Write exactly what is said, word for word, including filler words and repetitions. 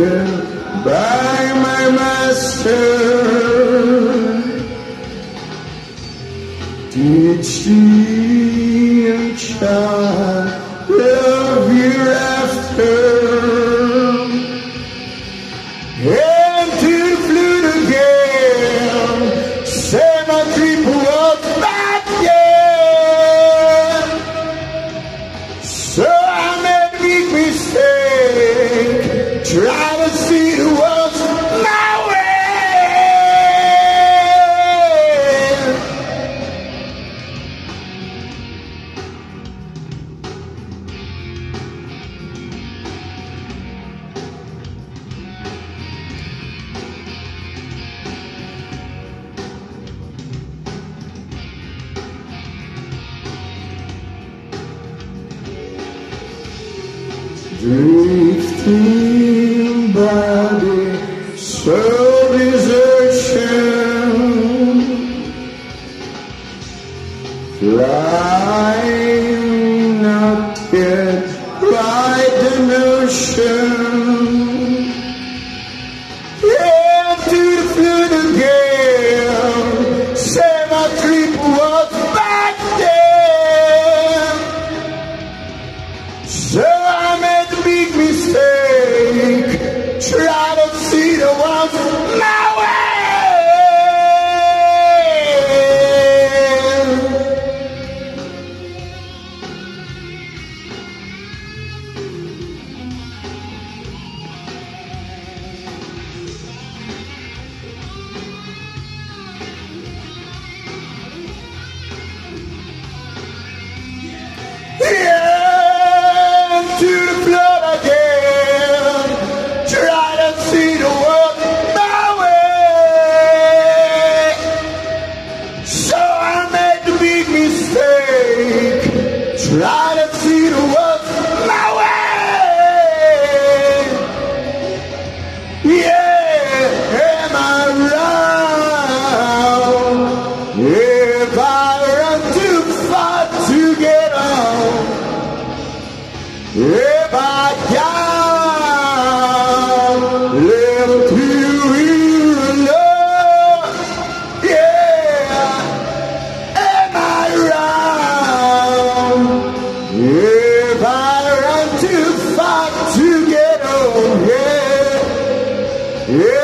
by my master. Did she and child love hereafter? And to the flute again, say my dream was back again. So I made a big mistake, try to see the world my way. Drifting body, so desertion, flying not yet by the notion, and to the flute again, say my dream was back then. So big mistake, try to see the world my way. Yeah, to the floor again, try to see the world my way. So I made the big mistake, try to see the world my way. Yeah, am I wrong? If I run too far to get on, if I got little too alone, yeah, am I wrong? If I run too far to get home, yeah, yeah.